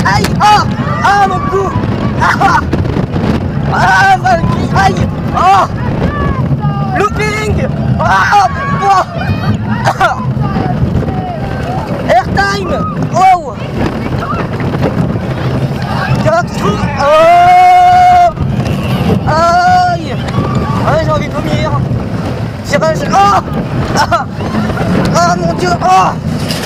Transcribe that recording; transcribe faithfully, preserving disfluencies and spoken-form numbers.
Aïe. Ah. Ah mon cou. Ah. Ah Valkyrie. Aïe. Oh. Looping. Ah. Oh. Ah. Airtime. Oh. Corkscrew. Oh. Aïe. Ouais, j'ai envie de vomir. Tirage. Oh. Ah. Ah mon dieu. Oh.